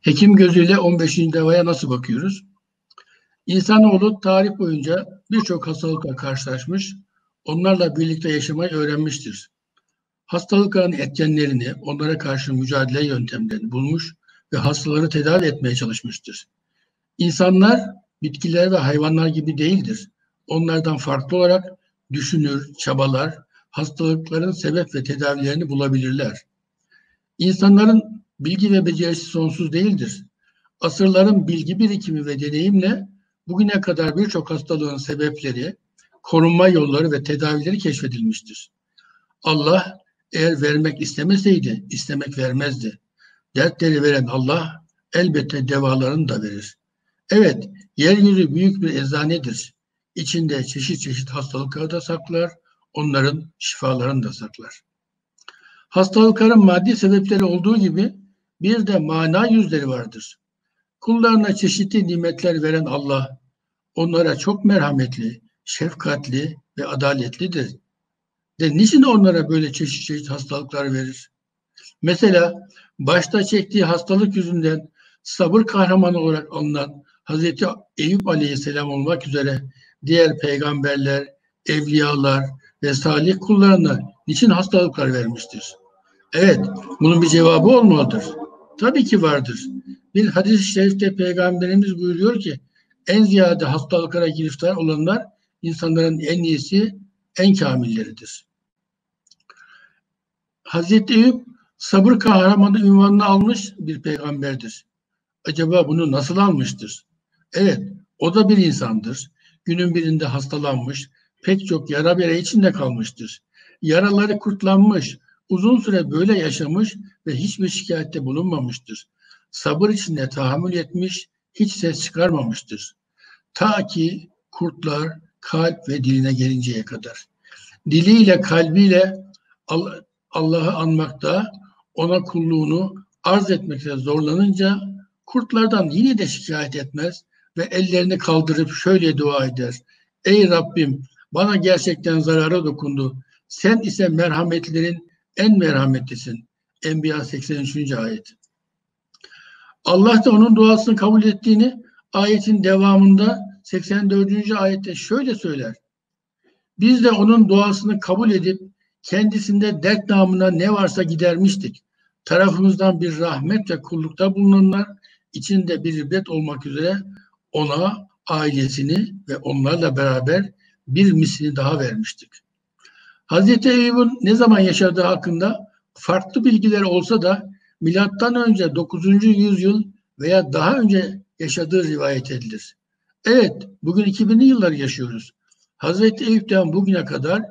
Hekim gözüyle 15. devaya nasıl bakıyoruz? İnsanoğlu tarih boyunca birçok hastalıkla karşılaşmış, onlarla birlikte yaşamayı öğrenmiştir. Hastalıkların etkenlerini, onlara karşı mücadele yöntemlerini bulmuş ve hastaları tedavi etmeye çalışmıştır. İnsanlar, bitkiler ve hayvanlar gibi değildir. Onlardan farklı olarak düşünür, çabalar, hastalıkların sebep ve tedavilerini bulabilirler. İnsanların bilgi ve becerisi sonsuz değildir. Asırların bilgi birikimi ve deneyimle bugüne kadar birçok hastalığın sebepleri, korunma yolları ve tedavileri keşfedilmiştir. Allah eğer vermek istemeseydi, istemek vermezdi. Dertleri veren Allah elbette devalarını da verir. Evet, yeryüzü büyük bir eczanedir. İçinde çeşit çeşit hastalıkları da saklar, onların şifalarını da saklar. Hastalıkların maddi sebepleri olduğu gibi bir de mana yüzleri vardır. Kullarına çeşitli nimetler veren Allah, onlara çok merhametli, şefkatli ve adaletlidir. De niçin onlara böyle çeşit çeşit hastalıklar verir? Mesela başta çektiği hastalık yüzünden sabır kahramanı olarak alınan Hazreti Eyüp Aleyhisselam olmak üzere diğer peygamberler, evliyalar ve salih kullarına niçin hastalıklar vermiştir? Evet, bunun bir cevabı olmalıdır. Tabii ki vardır. Bir hadis-i şerifte Peygamberimiz buyuruyor ki en ziyade hastalıklara giriftar olanlar insanların en iyisi, en kamilleridir. Hazreti Eyüp sabır kahramanı unvanını almış bir peygamberdir. Acaba bunu nasıl almıştır? Evet, o da bir insandır. Günün birinde hastalanmış, pek çok yara bere içinde kalmıştır. Yaraları kurtlanmış, uzun süre böyle yaşamış ve hiçbir şikayette bulunmamıştır. Sabır içinde tahammül etmiş, hiç ses çıkarmamıştır. Ta ki kurtlar kalp ve diline gelinceye kadar. Diliyle, kalbiyle Allah'ı anmakta, ona kulluğunu arz etmekte zorlanınca kurtlardan yine de şikayet etmez ve ellerini kaldırıp şöyle dua eder. Ey Rabbim, bana gerçekten zarara dokundu. Sen ise merhametlerin en merhametlisin. Enbiya 83. ayet. Allah da onun duasını kabul ettiğini ayetin devamında 84. ayette şöyle söyler. Biz de onun duasını kabul edip kendisinde dert namına ne varsa gidermiştik. Tarafımızdan bir rahmet ve kullukta bulunanlar içinde bir ibret olmak üzere ona ailesini ve onlarla beraber bir mislini daha vermiştik. Hazreti Eyüp'ün ne zaman yaşadığı hakkında farklı bilgiler olsa da milattan önce 9. yüzyıl veya daha önce yaşadığı rivayet edilir. Evet, bugün 2000'li yıllar yaşıyoruz. Hazreti Eyüp'ten bugüne kadar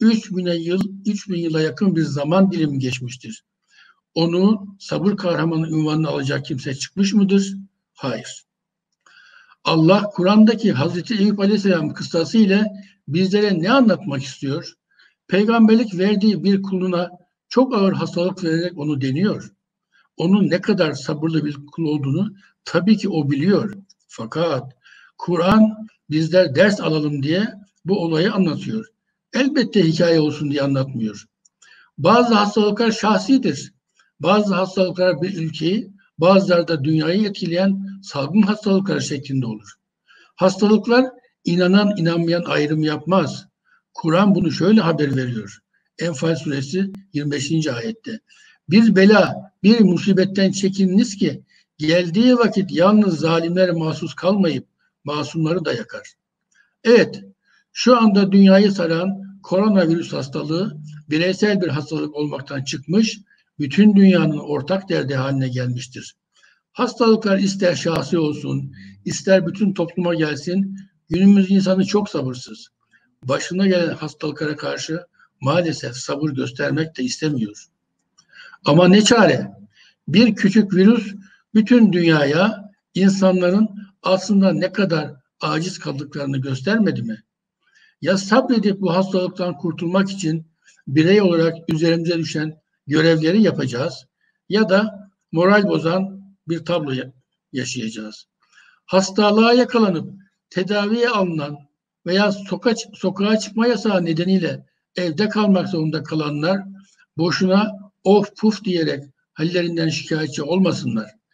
3000 yıla yakın bir zaman dilimi geçmiştir. Onu sabır kahramanı unvanını alacak kimse çıkmış mıdır? Hayır. Allah Kur'an'daki Hazreti Eyüp Aleyhisselam kıssası ile bizlere ne anlatmak istiyor? Peygamberlik verdiği bir kuluna çok ağır hastalık vererek onu deniyor. Onun ne kadar sabırlı bir kul olduğunu tabii ki o biliyor. Fakat Kur'an bizler ders alalım diye bu olayı anlatıyor. Elbette hikaye olsun diye anlatmıyor. Bazı hastalıklar şahsidir. Bazı hastalıklar bir ülkeyi, bazıları da dünyayı etkileyen salgın hastalıklar şeklinde olur. Hastalıklar inanan inanmayan ayrım yapmaz. Kur'an bunu şöyle haber veriyor. Enfal suresi 25. ayette. Bir bela, bir musibetten çekininiz ki geldiği vakit yalnız zalimlere mahsus kalmayıp masumları da yakar. Evet, şu anda dünyayı saran koronavirüs hastalığı bireysel bir hastalık olmaktan çıkmış, bütün dünyanın ortak derdi haline gelmiştir. Hastalıklar ister şahsi olsun, ister bütün topluma gelsin, günümüz insanı çok sabırsız. Başına gelen hastalıklara karşı maalesef sabır göstermek de istemiyor. Ama ne çare? Bir küçük virüs bütün dünyaya insanların aslında ne kadar aciz kaldıklarını göstermedi mi? Ya sabredip bu hastalıktan kurtulmak için birey olarak üzerimize düşen görevleri yapacağız ya da moral bozan bir tablo yaşayacağız. Hastalığa yakalanıp tedaviye alınan veya sokağa çıkma yasağı nedeniyle evde kalmak zorunda kalanlar boşuna of puf diyerek hallerinden şikayetçi olmasınlar.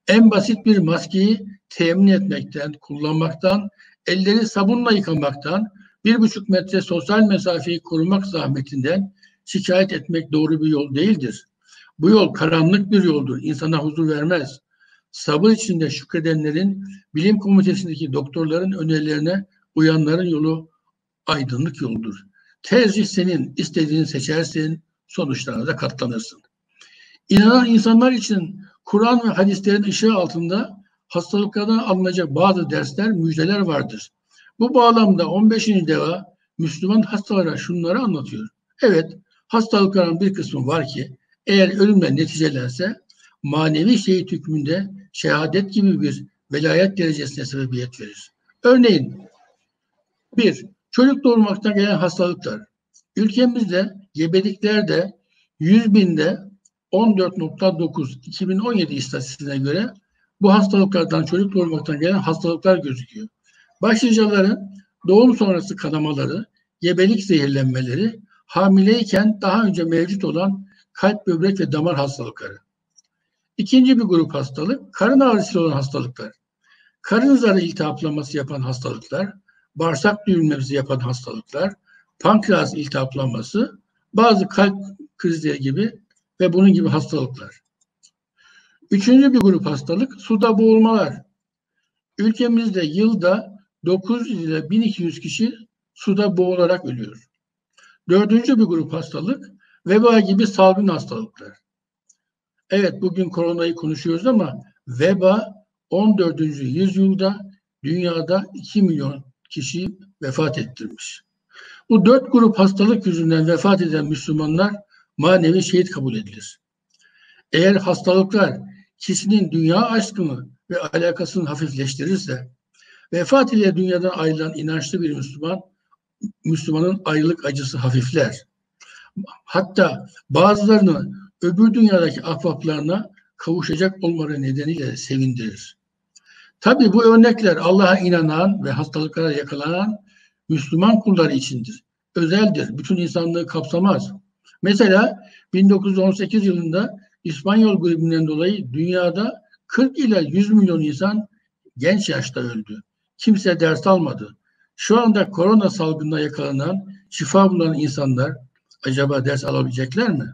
En basit bir maskeyi temin etmekten, kullanmaktan, elleri sabunla yıkamaktan, 1,5 metre sosyal mesafeyi korumak zahmetinden şikayet etmek doğru bir yol değildir. Bu yol karanlık bir yoldur, insana huzur vermez. Sabır içinde şükredenlerin, bilim komitesindeki doktorların önerilerine uyanların yolu aydınlık yoldur. Tercih senin, istediğini seçersin, sonuçlarına da katlanırsın. İnanan insanlar için Kur'an ve hadislerin ışığı altında hastalıklardan alınacak bazı dersler, müjdeler vardır. Bu bağlamda 15. deva Müslüman hastalara şunları anlatıyor. Evet, hastalıkların bir kısmı var ki eğer ölümle neticelense manevi şehit hükmünde şehadet gibi bir velayet derecesine sebebiyet verir. Örneğin 1. Çocuk doğurmaktan gelen hastalıklar. Ülkemizde gebeliklerde 100 binde 14,9 2017 istatistiğine göre bu hastalıklardan, çocuk doğurmaktan gelen hastalıklar gözüküyor. Başlıcaların doğum sonrası kanamaları, gebelik zehirlenmeleri, hamileyken daha önce mevcut olan kalp, böbrek ve damar hastalıkları. İkinci bir grup hastalık, karın ağrısı olan hastalıklar. Karın zarı iltihaplaması yapan hastalıklar, bağırsak düğümlemesi yapan hastalıklar, pankreas iltihaplanması, bazı kalp krizleri gibi ve bunun gibi hastalıklar. Üçüncü bir grup hastalık, suda boğulmalar. Ülkemizde yılda 900 ile 1200 kişi suda boğularak ölüyor. Dördüncü bir grup hastalık, veba gibi salgın hastalıklar. Evet, bugün koronayı konuşuyoruz ama veba 14. yüzyılda dünyada 2 milyon kişi vefat ettirmiş. Bu 4 grup hastalık yüzünden vefat eden Müslümanlar manevi şehit kabul edilir. Eğer hastalıklar kişinin dünya aşkını ve alakasını hafifleştirirse, vefat ile dünyadan ayrılan inançlı bir Müslümanın ayrılık acısı hafifler. Hatta bazılarını öbür dünyadaki ahbaplarına kavuşacak olmaları nedeniyle sevindirir. Tabii bu örnekler Allah'a inanan ve hastalıklara yakalanan Müslüman kulları içindir. Özeldir, bütün insanlığı kapsamaz. Mesela 1918 yılında İspanyol gribinden dolayı dünyada 40 ila 100 milyon insan genç yaşta öldü. Kimse ders almadı. Şu anda korona salgınına yakalanan, şifa bulan insanlar acaba ders alabilecekler mi?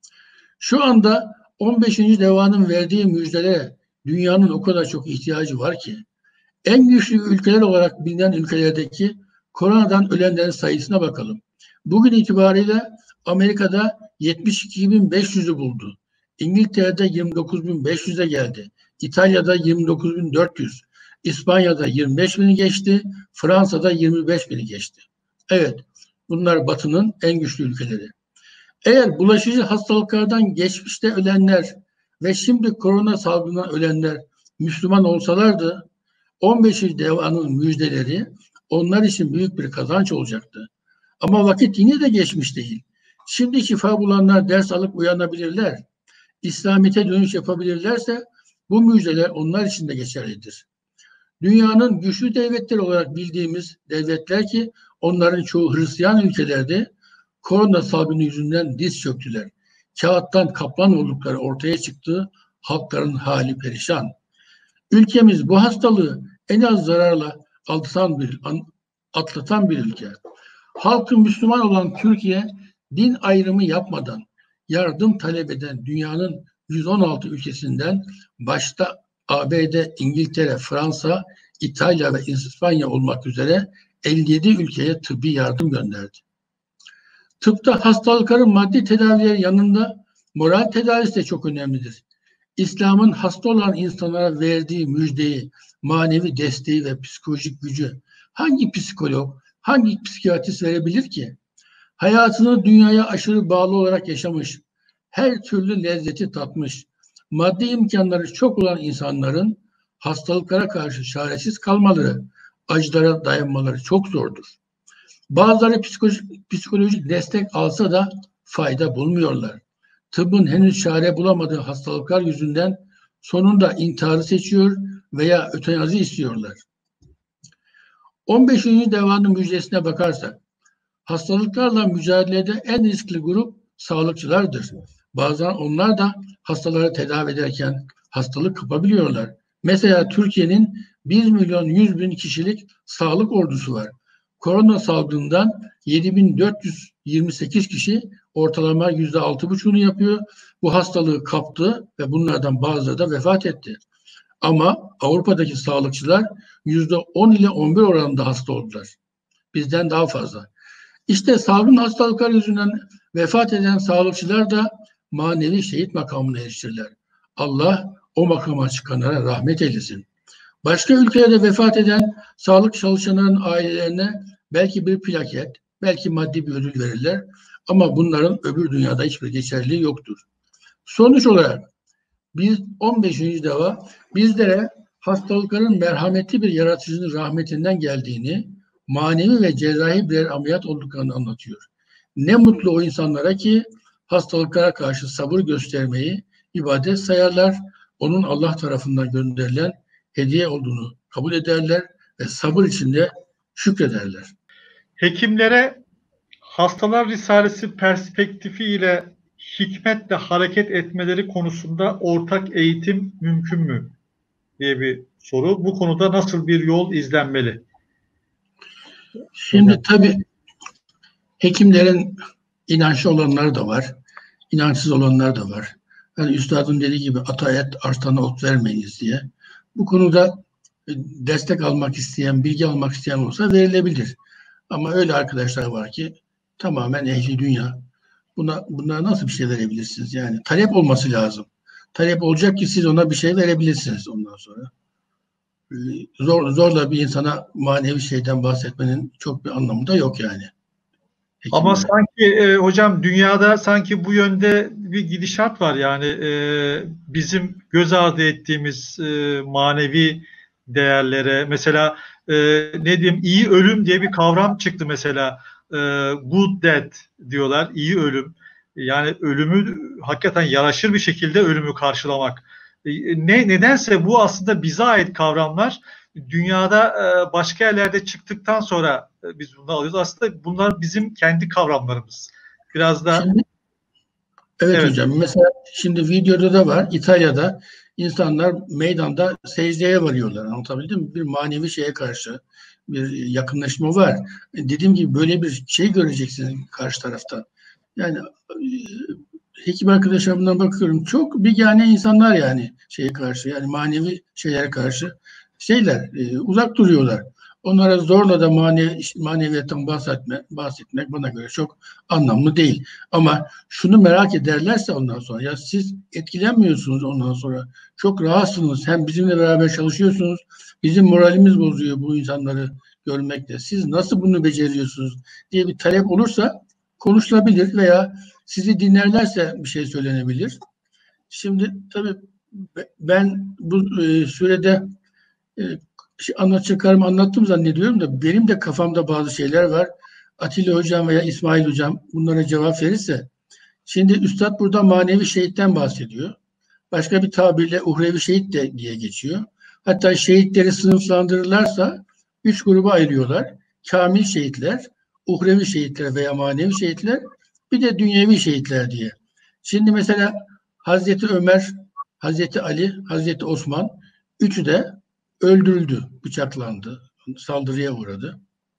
Şu anda 15. devanın verdiği müjdelere dünyanın o kadar çok ihtiyacı var ki, en güçlü ülkeler olarak bilinen ülkelerdeki koronadan ölenlerin sayısına bakalım. Bugün itibariyle Amerika'da 72.500'ü buldu. İngiltere'de 29.500'e geldi. İtalya'da 29.400. İspanya'da 25.000'i geçti. Fransa'da 25.000'i geçti. Evet, bunlar Batı'nın en güçlü ülkeleri. Eğer bulaşıcı hastalıklardan geçmişte ölenler ve şimdi korona salgından ölenler Müslüman olsalardı, 15. devanın müjdeleri onlar için büyük bir kazanç olacaktı. Ama vakit yine de geçmiş değil. Şimdi şifa bulanlar ders alıp uyanabilirler. İslamiyet'e dönüş yapabilirlerse bu müjdeler onlar için de geçerlidir. Dünyanın güçlü devletleri olarak bildiğimiz devletler ki onların çoğu Hristiyan ülkelerde korona salgını yüzünden diz çöktüler. Kağıttan kaplan oldukları ortaya çıktı. Halkların hali perişan. Ülkemiz bu hastalığı en az zararla atlatan bir ülke. Halkı Müslüman olan Türkiye din ayrımı yapmadan yardım talep eden dünyanın 116 ülkesinden başta ABD, İngiltere, Fransa, İtalya ve İspanya olmak üzere 57 ülkeye tıbbi yardım gönderdi. Tıpta hastalıkların maddi tedavileri yanında moral tedavisi de çok önemlidir. İslam'ın hasta olan insanlara verdiği müjdeyi, manevi desteği ve psikolojik gücü hangi psikolog, hangi psikiyatrist verebilir ki? Hayatını dünyaya aşırı bağlı olarak yaşamış, her türlü lezzeti tatmış, maddi imkanları çok olan insanların hastalıklara karşı çaresiz kalmaları, acılara dayanmaları çok zordur. Bazıları psikolojik destek alsa da fayda bulmuyorlar. Tıbbın henüz çare bulamadığı hastalıklar yüzünden sonunda intiharı seçiyor veya ötenazi istiyorlar. 15. devanın müjdesine bakarsak, hastalıklarla mücadelede en riskli grup sağlıkçılardır. Bazen onlar da hastaları tedavi ederken hastalık kapabiliyorlar. Mesela Türkiye'nin 1.100.000 kişilik sağlık ordusu var. Korona salgından 7.428 kişi ortalama %6,5'unu yapıyor. Bu hastalığı kaptı ve bunlardan bazıları da vefat etti. Ama Avrupa'daki sağlıkçılar %10 ile 11 oranında hasta oldular. Bizden daha fazla. İşte salgın hastalıklar yüzünden vefat eden sağlıkçılar da manevi şehit makamına erişirler. Allah o makama çıkanlara rahmet eylesin. Başka ülkelerde vefat eden sağlık çalışanlarının ailelerine belki bir plaket, belki maddi bir ödül verirler. Ama bunların öbür dünyada hiçbir geçerliliği yoktur. Sonuç olarak biz 15. defa bizlere hastalıkların merhametli bir yaratıcının rahmetinden geldiğini, manevi ve cerrahi birer ameliyat olduklarını anlatıyor. Ne mutlu o insanlara ki hastalıklara karşı sabır göstermeyi ibadet sayarlar, onun Allah tarafından gönderilen hediye olduğunu kabul ederler ve sabır içinde şükrederler. Hekimlere Hastalar Risalesi perspektifiyle hikmetle hareket etmeleri konusunda ortak eğitim mümkün mü diye bir soru. Bu konuda nasıl bir yol izlenmeli? Şimdi tabii hekimlerin inançlı olanları da var, inançsız olanlar da var. Yani üstadın dediği gibi ata et, artana ot vermeyiniz diye. Bu konuda destek almak isteyen, bilgi almak isteyen olsa verilebilir. Ama öyle arkadaşlar var ki tamamen ehli dünya. Bunlara nasıl bir şey verebilirsiniz? Yani talep olması lazım. Talep olacak ki siz ona bir şey verebilirsiniz ondan sonra. Zorla bir insana manevi şeyden bahsetmenin çok bir anlamı da yok yani. Hekimler. Ama sanki hocam dünyada sanki bu yönde bir gidişat var. Yani bizim göz ardı ettiğimiz manevi değerlere mesela ne diyeyim iyi ölüm diye bir kavram çıktı mesela. Good death diyorlar. İyi ölüm. Yani ölümü hakikaten yaraşır bir şekilde ölümü karşılamak. Nedense bu aslında bize ait kavramlar. Dünyada başka yerlerde çıktıktan sonra biz bunu alıyoruz. Aslında bunlar bizim kendi kavramlarımız. Biraz da evet hocam. Mesela şimdi videoda da var. İtalya'da insanlar meydanda secdeye varıyorlar. Anlatabildim mi? Bir manevi şeye karşı bir yakınlaşma var. Dediğim gibi böyle bir şey göreceksiniz karşı tarafta. Yani hekim arkadaşlarımdan bakıyorum. Çok bigane insanlar yani şeye karşı. Yani manevi şeylere karşı uzak duruyorlar. Onlara zorla da maneviyattan bahsetmek bana göre çok anlamlı değil. Ama şunu merak ederlerse ondan sonra ya siz etkilenmiyorsunuz ondan sonra. Çok rahatsınız. Hem bizimle beraber çalışıyorsunuz. Bizim moralimiz bozuyor bu insanları görmekte. Siz nasıl bunu beceriyorsunuz diye bir talep olursa konuşulabilir veya sizi dinlerlerse bir şey söylenebilir. Şimdi tabii ben bu sürede anlatacaklarımı anlattım zannediyorum da benim de kafamda bazı şeyler var. Atilla Hocam veya İsmail Hocam bunlara cevap verirse. Şimdi Üstad burada manevi şehitten bahsediyor. Başka bir tabirle uhrevi şehit de diye geçiyor. Hatta şehitleri sınıflandırırlarsa 3 gruba ayırıyorlar. Kamil şehitler, uhrevi şehitler veya manevi şehitler, bir de dünyevi şehitler diye. Şimdi mesela Hazreti Ömer, Hazreti Ali, Hazreti Osman üçü de öldürüldü, bıçaklandı, saldırıya uğradı.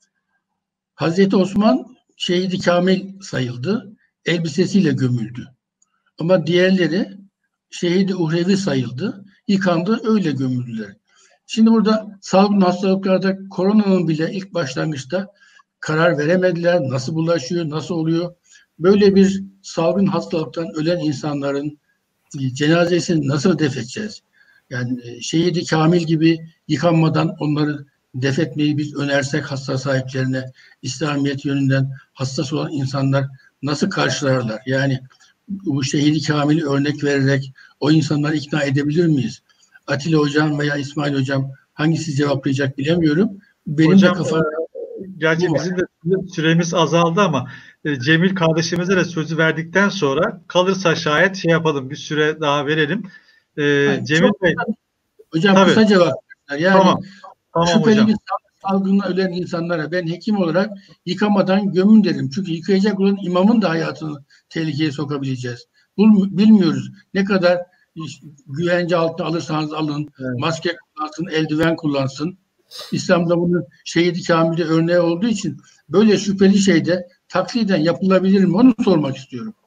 Hazreti Osman şehidi kamil sayıldı, elbisesiyle gömüldü. Ama diğerleri şehidi uhrevi sayıldı, yıkandı, öyle gömüldüler. Şimdi burada salgın hastalıklarda koronanın bile ilk başlangıçta karar veremediler. Nasıl bulaşıyor, nasıl oluyor? Böyle bir salgın hastalıktan ölen insanların cenazesini nasıl defedeceğiz? Yani şehidi kamil gibi yıkanmadan onları defetmeyi biz önersek hasta sahiplerine, İslamiyet yönünden hassas olan insanlar nasıl karşılarlar? Yani bu şehidi kamili örnek vererek o insanları ikna edebilir miyiz? Atilla Hocam veya İsmail Hocam hangisi cevaplayacak bilemiyorum. Benim hocam, de kafam... Gerçi bizim de süremiz azaldı ama Cemil kardeşimize de sözü verdikten sonra kalırsa şayet şey yapalım, bir süre daha verelim. Cemil Bey. Hocam tabii. Kısa cevap. Yani tamam şüpheli hocam. Bir salgınla ölen insanlara ben hekim olarak yıkamadan gömün derim. Çünkü yıkayacak olan imamın da hayatını tehlikeye sokabileceğiz. Bilmiyoruz ne kadar güvence altına alırsanız alın, Evet. maske kullansın, eldiven kullansın. İslam'da bunun Şehit-i Kamil'de örneği olduğu için böyle şüpheli şeyde taksiden yapılabilir mi? Onu sormak istiyorum.